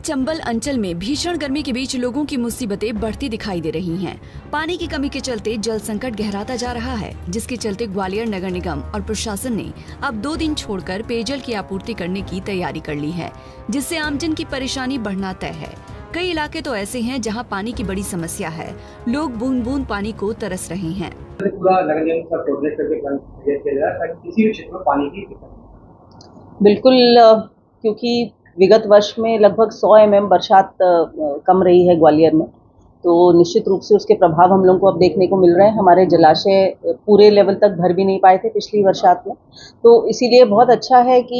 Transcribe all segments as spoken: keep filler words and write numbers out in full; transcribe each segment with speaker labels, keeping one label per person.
Speaker 1: चंबल अंचल में भीषण गर्मी के बीच लोगों की मुसीबतें बढ़ती दिखाई दे रही हैं। पानी की कमी के चलते जल संकट गहराता जा रहा है, जिसके चलते ग्वालियर नगर निगम और प्रशासन ने अब दो दिन छोड़कर पेयजल की आपूर्ति करने की तैयारी कर ली है, जिससे आमजन की परेशानी बढ़ना तय है। कई इलाके तो ऐसे हैं जहां पानी की बड़ी समस्या है, लोग बूंद बूंद पानी को तरस रहे हैं।
Speaker 2: पूरा नगर निगम का प्रोजेक्ट करके प्लान किया जा रहा है ताकि किसी भी क्षेत्र में पानी की
Speaker 3: बिल्कुल, क्योंकि विगत वर्ष में लगभग सौ एम एम बरसात कम रही है ग्वालियर में, तो निश्चित रूप से उसके प्रभाव हम लोगों को अब देखने को मिल रहे हैं। हमारे जलाशय पूरे लेवल तक भर भी नहीं पाए थे पिछली बरसात में, तो इसीलिए बहुत अच्छा है कि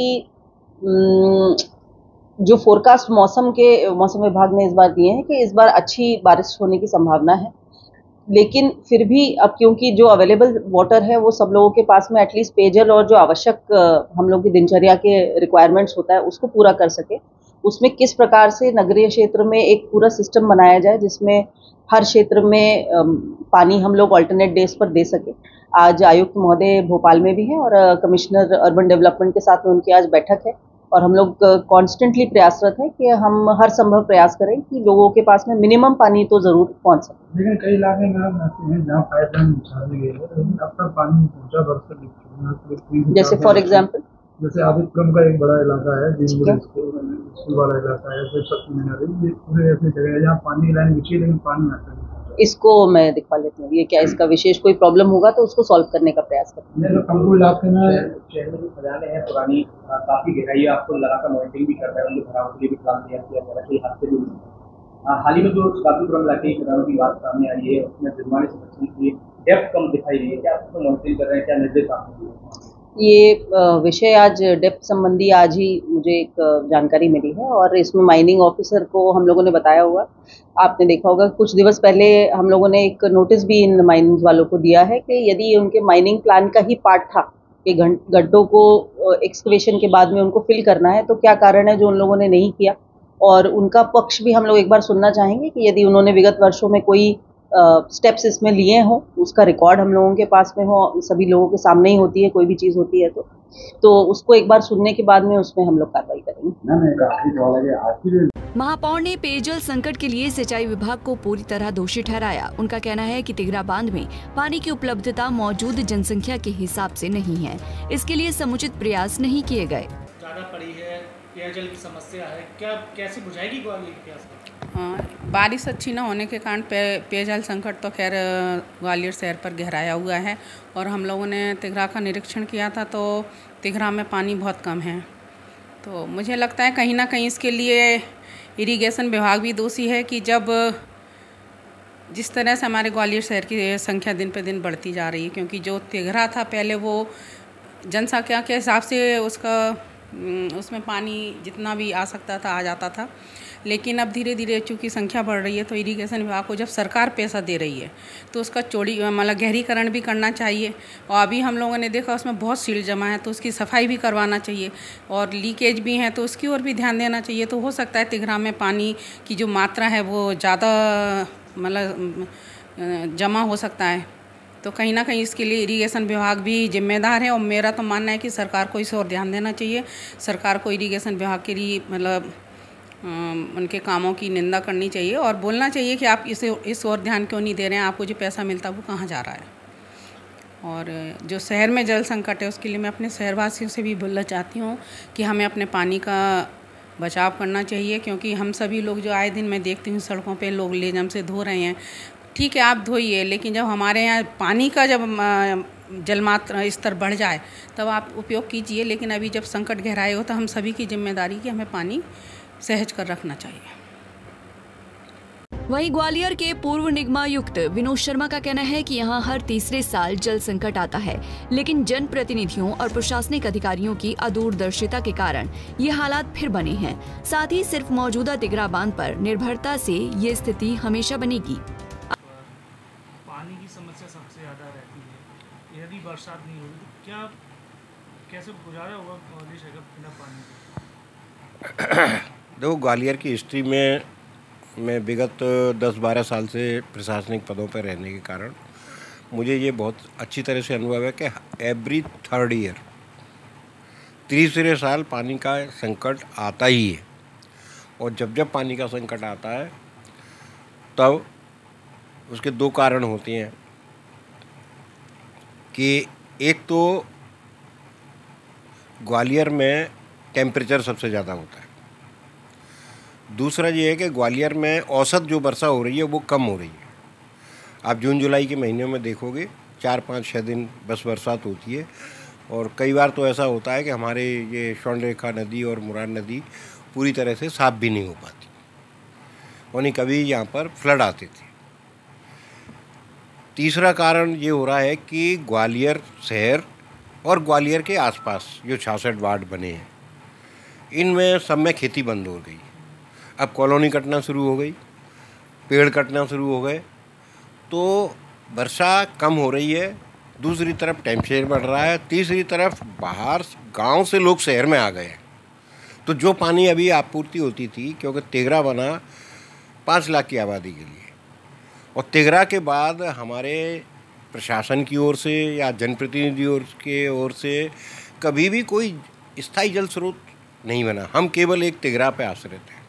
Speaker 3: जो फोरकास्ट मौसम के मौसम विभाग ने इस बार दिए हैं कि इस बार अच्छी बारिश होने की संभावना है। लेकिन फिर भी अब क्योंकि जो अवेलेबल वाटर है वो सब लोगों के पास में एटलीस्ट पेयजल और जो आवश्यक हम लोग की दिनचर्या के रिक्वायरमेंट्स होता है उसको पूरा कर सके, उसमें किस प्रकार से नगरीय क्षेत्र में एक पूरा सिस्टम बनाया जाए जिसमें हर क्षेत्र में पानी हम लोग अल्टरनेट डेज पर दे सके। आज आयुक्त महोदय भोपाल में भी हैं और कमिश्नर अर्बन डेवलपमेंट के साथ में उनकी आज बैठक है और हम लोग कॉन्स्टेंटली प्रयासरत हैं कि हम हर संभव प्रयास करें कि लोगों के पास में मिनिमम पानी तो जरूर पहुंच सके।
Speaker 2: लेकिन कई इलाके में ऐसे हैं जहां पाइपलाइन बिछा दी गई है लेकिन अब तक पानी नहीं पहुंचा बरसों।
Speaker 3: जैसे फॉर एग्जांपल
Speaker 2: जैसे आदिपुरम का एक बड़ा इलाका है स्कूल वाला इलाका है, फिर शक्ति मीनार, ये पूरे ऐसी जगह है जहाँ पानी लाइन बिछी लेकिन पानी आता है।
Speaker 3: इसको मैं दिखा लेती हूँ, ये क्या इसका विशेष कोई प्रॉब्लम होगा तो उसको सॉल्व करने का प्रयास करेंगे।
Speaker 2: तो कंकुल इलाके में शहर में जो खजाने हैं पुरानी काफी गहराई है, आपको लगातार मॉनिटरिंग भी कर रहे हैं, उनके भराव के लिए भी प्लान तैयार किया जा रहा है, कई हादसे भी हुए। हाल ही में जो काफीपुरम इलाके की खदानों की बात सामने आई है उसमें जुर्माने से बचने की डेप्थ कम दिखाई दी है, क्या आप उसको मॉनिटरिंग कर रहे हैं, क्या निर्देश आपने दिए?
Speaker 3: ये विषय आज डेप्थ संबंधी आज ही मुझे एक जानकारी मिली है और इसमें माइनिंग ऑफिसर को हम लोगों ने बताया हुआ। आपने देखा होगा कुछ दिवस पहले हम लोगों ने एक नोटिस भी इन माइनिंग वालों को दिया है कि यदि उनके माइनिंग प्लान का ही पार्ट था कि गड्ढों को एक्सकवेशन के बाद में उनको फिल करना है, तो क्या कारण है जो उन लोगों ने नहीं किया। और उनका पक्ष भी हम लोग एक बार सुनना चाहेंगे कि यदि उन्होंने विगत वर्षों में कोई स्टेप्स uh, इसमें लिए हो, उसका रिकॉर्ड हम लोगों के पास में हो, सभी लोगों के सामने ही होती है कोई भी चीज़ होती है तो तो उसको एक बार सुनने के बाद में उसमें हम लोग कार्रवाई करेंगे।
Speaker 1: महापौर ने पेयजल संकट के लिए सिंचाई विभाग को पूरी तरह दोषी ठहराया। उनका कहना है कि तिघरा बांध में पानी की उपलब्धता मौजूद जनसंख्या के हिसाब से नहीं है, इसके लिए समुचित प्रयास नहीं किए गए।
Speaker 4: ज्यादा पड़ी है, पेयजल की समस्या है, क्या कैसे बुझाएगी ग्वालियर की प्यास?
Speaker 5: हाँ, बारिश अच्छी न होने के कारण पे, पेयजल संकट तो खैर ग्वालियर शहर पर गहराया हुआ है और हम लोगों ने तिघरा का निरीक्षण किया था तो तिघरा में पानी बहुत कम है। तो मुझे लगता है कहीं ना कहीं इसके लिए इरिगेशन विभाग भी दोषी है कि जब जिस तरह से हमारे ग्वालियर शहर की संख्या दिन पे दिन बढ़ती जा रही है, क्योंकि जो तिघरा था पहले वो जनसंख्या के हिसाब से उसका उसमें पानी जितना भी आ सकता था आ जाता था, लेकिन अब धीरे धीरे चूँकि संख्या बढ़ रही है तो इरिगेशन विभाग को जब सरकार पैसा दे रही है तो उसका चौड़ी मतलब गहरीकरण भी करना चाहिए। और अभी हम लोगों ने देखा उसमें बहुत सील जमा है तो उसकी सफाई भी करवाना चाहिए और लीकेज भी है तो उसकी ओर भी ध्यान देना चाहिए। तो हो सकता है तिघरा में पानी की जो मात्रा है वो ज़्यादा मतलब जमा हो सकता है, तो कहीं ना कहीं इसके लिए इरिगेशन विभाग भी जिम्मेदार है और मेरा तो मानना है कि सरकार को इस ओर ध्यान देना चाहिए। सरकार को इरिगेशन विभाग के लिए मतलब उनके कामों की निंदा करनी चाहिए और बोलना चाहिए कि आप इस इस ओर ध्यान क्यों नहीं दे रहे हैं, आपको जो पैसा मिलता है वो कहाँ जा रहा है। और जो शहर में जल संकट है उसके लिए मैं अपने शहरवासियों से भी बोलना चाहती हूँ कि हमें अपने पानी का बचाव करना चाहिए, क्योंकि हम सभी लोग जो आए दिन मैं देखती हूँ सड़कों पे लोग लेजम से धो रहे हैं। ठीक है आप धोइए, लेकिन जब हमारे यहाँ पानी का जब जलमात्रा स्तर बढ़ जाए तब आप उपयोग कीजिए, लेकिन अभी जब संकट गहराए हो तो हम सभी की जिम्मेदारी कि हमें पानी सहज कर रखना चाहिए।
Speaker 1: वहीं ग्वालियर के पूर्व निगमायुक्त विनोद शर्मा का कहना है कि यहां हर तीसरे साल जल संकट आता है, लेकिन जनप्रतिनिधियों और प्रशासनिक अधिकारियों की अदूरदर्शिता के कारण ये हालात फिर बने हैं। साथ ही सिर्फ मौजूदा तिघरा बांध पर निर्भरता से ये स्थिति हमेशा बनेगी।
Speaker 4: पानी की समस्या सबसे ज्यादा रहती है, यदि बरसात नहीं होगी तो क्या कैसे गुजारा होगा ग्वालियर शहर बिना पानी के?
Speaker 6: देखो, ग्वालियर की हिस्ट्री में मैं विगत दस बारह साल से प्रशासनिक पदों पर रहने के कारण मुझे ये बहुत अच्छी तरह से अनुभव है कि एवरी थर्ड ईयर तीसरे साल पानी का संकट आता ही है। और जब जब पानी का संकट आता है तब उसके दो कारण होते हैं कि एक तो ग्वालियर में टेम्परेचर सबसे ज़्यादा होता है, दूसरा ये है कि ग्वालियर में औसत जो वर्षा हो रही है वो कम हो रही है। आप जून जुलाई के महीनों में देखोगे चार पाँच छः दिन बस बरसात होती है, और कई बार तो ऐसा होता है कि हमारे ये स्वर्णरेखा नदी और मुरार नदी पूरी तरह से साफ भी नहीं हो पाती, और नहीं कभी यहाँ पर फ्लड आते थे। तीसरा कारण ये हो रहा है कि ग्वालियर शहर और ग्वालियर के आसपास जो छियासठ वार्ड बने हैं इनमें सब में खेती बंद हो गई। अब कॉलोनी कटना शुरू हो गई, पेड़ कटना शुरू हो गए, तो वर्षा कम हो रही है, दूसरी तरफ टेम्परेचर बढ़ रहा है, तीसरी तरफ बाहर गांव से लोग शहर में आ गए हैं। तो जो पानी अभी आपूर्ति होती थी, क्योंकि तेघरा बना पाँच लाख की आबादी के लिए, और तेघरा के बाद हमारे प्रशासन की ओर से या जनप्रतिनिधियों के ओर से कभी भी कोई स्थायी जल स्रोत नहीं बना। हम केवल एक तेघरा पे आश्रित हैं,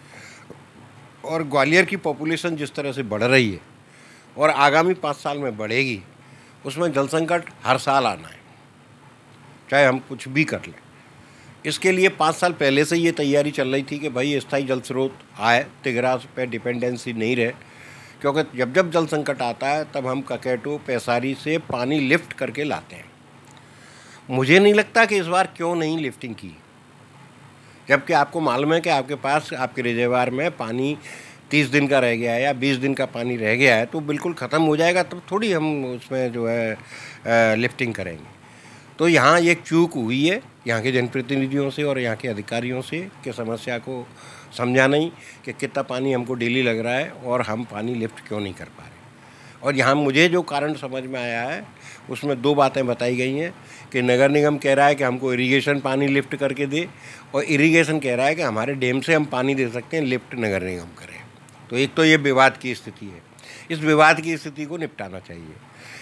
Speaker 6: और ग्वालियर की पॉपुलेशन जिस तरह से बढ़ रही है और आगामी पाँच साल में बढ़ेगी, उसमें जल संकट हर साल आना है, चाहे हम कुछ भी कर लें। इसके लिए पाँच साल पहले से ये तैयारी चल रही थी कि भाई स्थायी जल स्रोत आए, तेघरा पे डिपेंडेंसी नहीं रहे, क्योंकि जब जब जल संकट आता है तब हम ककेटो पैसारी से पानी लिफ्ट करके लाते हैं। मुझे नहीं लगता कि इस बार क्यों नहीं लिफ्टिंग की, जबकि आपको मालूम है कि आपके पास आपके रिजर्वायर में पानी तीस दिन का रह गया है या बीस दिन का पानी रह गया है, तो बिल्कुल ख़त्म हो जाएगा, तब थोड़ी हम उसमें जो है लिफ्टिंग करेंगे। तो यहाँ एक चूक हुई है यहाँ के जनप्रतिनिधियों से और यहाँ के अधिकारियों से कि समस्या को समझा नहीं कि कितना पानी हमको डेली लग रहा है और हम पानी लिफ्ट क्यों नहीं कर पा रहे। और यहाँ मुझे जो कारण समझ में आया है उसमें दो बातें बताई गई हैं कि नगर निगम कह रहा है कि हमको इरिगेशन पानी लिफ्ट करके दे, और इरिगेशन कह रहा है कि हमारे डैम से हम पानी दे सकते हैं, लिफ्ट नगर निगम करे। तो एक तो ये विवाद की स्थिति है, इस विवाद की स्थिति को निपटाना चाहिए।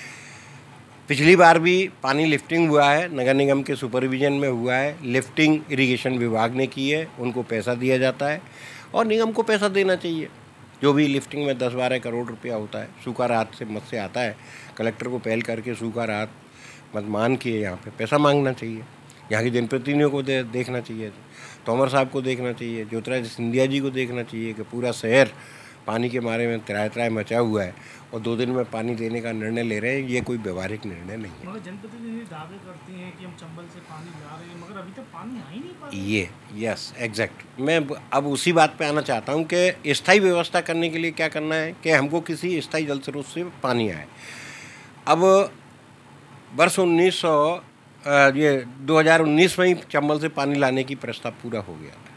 Speaker 6: पिछली बार भी पानी लिफ्टिंग हुआ है, नगर निगम के सुपरविजन में हुआ है, लिफ्टिंग इरिगेशन विभाग ने की है, उनको पैसा दिया जाता है और निगम को पैसा देना चाहिए। जो भी लिफ्टिंग में दस बारह करोड़ रुपया होता है, सूखा राहत से मत से आता है, कलेक्टर को पहल करके सूखा राहत मत मान के यहाँ पे पैसा मांगना चाहिए। यहाँ के जनप्रतिनिधियों को दे, देखना चाहिए, तोमर साहब को देखना चाहिए, ज्योतिरादित्य सिंधिया जी को देखना चाहिए कि पूरा शहर पानी के मारे में त्राय त्राय मचा हुआ है और दो दिन में पानी देने का निर्णय ले रहे हैं। ये कोई व्यवहारिक निर्णय नहीं है।
Speaker 4: मगर जनप्रतिनिधि दावे करती हैं कि हम चंबल से पानी ला रहे हैं, मगर अभी तक पानी आ ही नहीं पा रहा।
Speaker 6: ये यस एग्जैक्ट मैं अब उसी बात पे आना चाहता हूँ कि स्थायी व्यवस्था करने के लिए क्या करना है कि हमको किसी स्थायी जल स्रोत से पानी आए। अब वर्ष उन्नीस सौ ये दो हज़ार उन्नीस में ही चंबल से पानी लाने की प्रस्ताव पूरा हो गया था,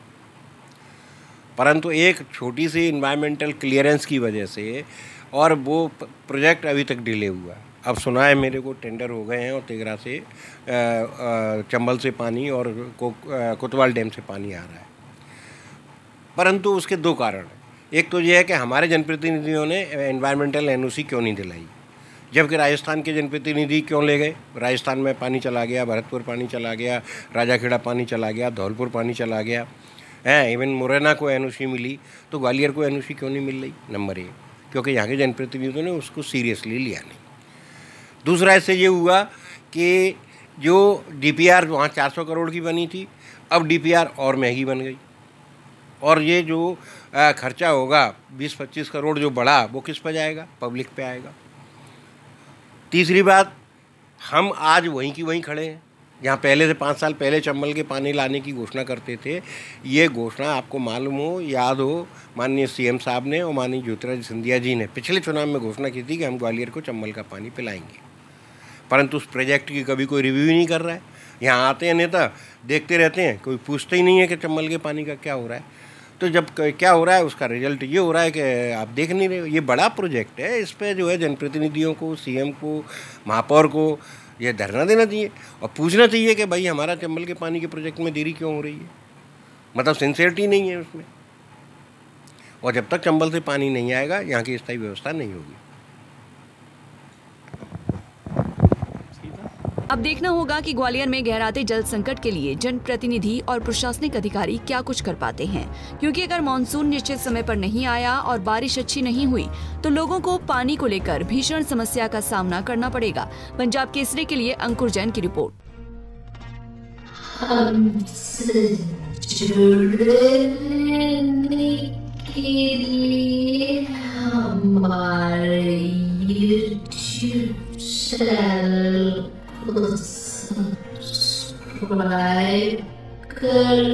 Speaker 6: परंतु एक छोटी सी इन्वायरमेंटल क्लियरेंस की वजह से और वो प्रोजेक्ट अभी तक डिले हुआ। अब सुना है मेरे को टेंडर हो गए हैं और तेघरा से चंबल से पानी और कोतवाल डैम से पानी आ रहा है, परंतु उसके दो कारण हैं। एक तो ये है कि हमारे जनप्रतिनिधियों ने एनवायरमेंटल एन ओ सी क्यों नहीं दिलाई, जबकि राजस्थान के जनप्रतिनिधि क्यों ले गए। राजस्थान में पानी चला गया, भरतपुर पानी चला गया, राजाखेड़ा पानी चला गया, धौलपुर पानी चला गया है, इवन मुरैना को एन ओ सी मिली, तो ग्वालियर को एन ओ सी क्यों नहीं मिल रही। नंबर एक, क्योंकि यहाँ के जनप्रतिनिधियों ने उसको सीरियसली लिया नहीं। दूसरा इससे ये हुआ कि जो डी पी आर वहाँ चार सौ करोड़ की बनी थी, अब डी पी आर और महंगी बन गई, और ये जो खर्चा होगा बीस पच्चीस करोड़ जो बढ़ा वो किस पर जाएगा, पब्लिक पे आएगा। तीसरी बात, हम आज वहीं की वहीं खड़े हैं जहाँ पहले से पाँच साल पहले चंबल के पानी लाने की घोषणा करते थे। ये घोषणा आपको मालूम हो, याद हो, माननीय सी एम साहब ने और माननीय ज्योतिरादित्य सिंधिया जी ने पिछले चुनाव में घोषणा की थी कि हम ग्वालियर को चंबल का पानी पिलाएंगे, परंतु उस प्रोजेक्ट की कभी कोई रिव्यू ही नहीं कर रहा है। यहाँ आते हैं नेता, देखते रहते हैं, कोई पूछते ही नहीं है कि चंबल के पानी का क्या हो रहा है। तो जब क्या हो रहा है उसका रिजल्ट ये हो रहा है कि आप देख नहीं रहे हो। ये बड़ा प्रोजेक्ट है, इस पर जो है जनप्रतिनिधियों को, सी एम को, महापौर को ये धरना देना चाहिए और पूछना चाहिए कि भाई हमारा चंबल के पानी के प्रोजेक्ट में देरी क्यों हो रही है, मतलब सिंसियरिटी नहीं है उसमें। और जब तक चंबल से पानी नहीं आएगा यहाँ की स्थायी व्यवस्था नहीं होगी।
Speaker 1: अब देखना होगा कि ग्वालियर में गहराते जल संकट के लिए जनप्रतिनिधि और प्रशासनिक अधिकारी क्या कुछ कर पाते हैं, क्योंकि अगर मानसून निश्चित समय पर नहीं आया और बारिश अच्छी नहीं हुई तो लोगों को पानी को लेकर भीषण समस्या का सामना करना पड़ेगा। पंजाब केसरी के लिए अंकुर जैन की रिपोर्ट।
Speaker 7: हमसे जुड़ने के लिए हमारे यूट्यूब चैनल को सब्सक्राइब कर